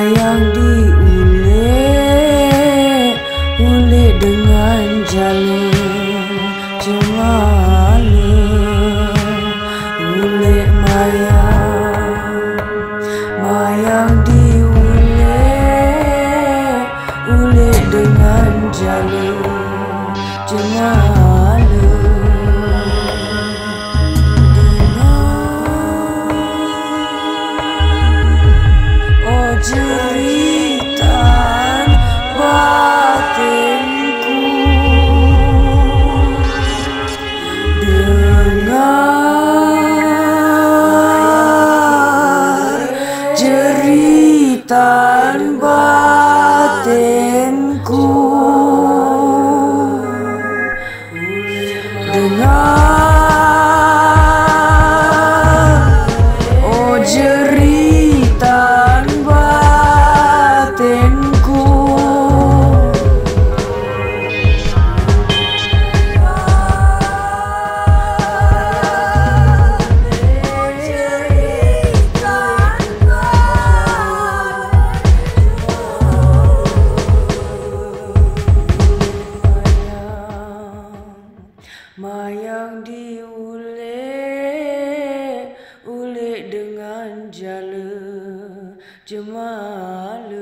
mayang diulek, ulek dengan jala cemala. Ulek mayang diulek, ulek dengan jala cemala. Jeritan batinku, dengar jeritan batinku, dengar oh jeritan batinku. Mayang diulek, ulek dengan jala cemala.